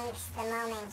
Thanks, the moment.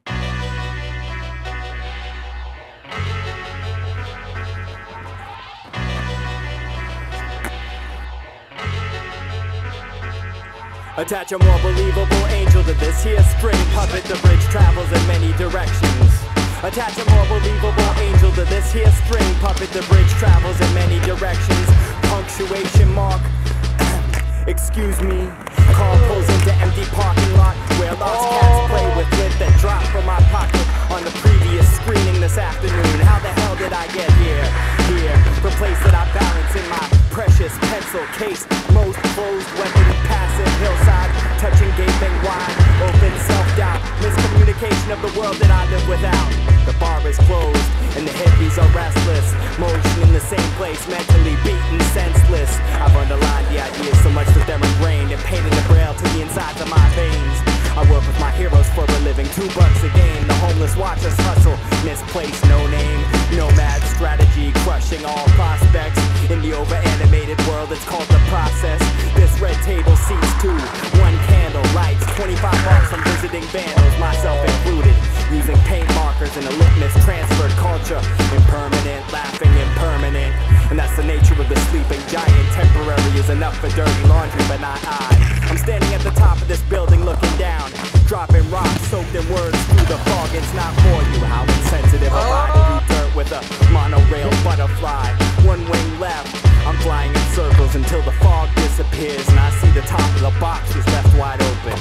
Attach a more believable angel to this here string puppet. The bridge travels in many directions. Attach a more believable angel to this here string puppet. The bridge travels in many directions. Punctuation mark. Excuse me. Car pulls into empty parking lot where lost cats play with lint that dropped from my pocket on the previous screening this afternoon. How the hell did I get here? Here, the place that I balance in my precious pencil case. Most closed weapon, passive hillside, touching gaping wide, open self-doubt, miscommunication of the world that I live without. The bar is closed and the hippies are restless, motion in the same place, mentally beaten, senseless. I've underlined the ideas so much that they're ingrained and painted the braille to the insides of my veins. I work with my heroes for a living, $2 a game. The homeless watch us hustle, misplaced, no name, nomad strategy, crushing all prospects. In the over-animated world, it's called the process. This red table seats two, one candle lights, 25 bucks from visiting vandals, myself included. Using paint markers in a litmus transferred culture. Impermanent, laughing impermanent. And that's the nature of the sleeping giant. Temporary is enough for dirty laundry, but not I. I'm standing at the top of this building looking down, dropping rocks soaked in words through the fog. It's not for you. How insensitive am I to do dirt with a monorail butterfly? One wing left, I'm flying in circles until the fog disappears and I see the top of the box was left wide open.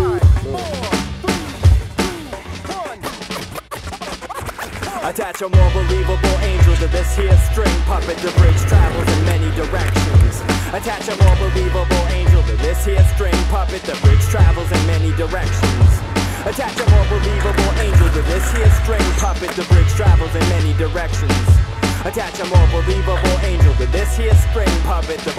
5, 4, 3, 2, 1. Attach a more believable angel to this here string puppet. The bridge travels in many directions. Attach a more believable angel to this here string puppet. The bridge travels in many directions. Attach a more believable angel to this here string puppet. The bridge travels in many directions. Attach a more believable angel to this here string puppet. The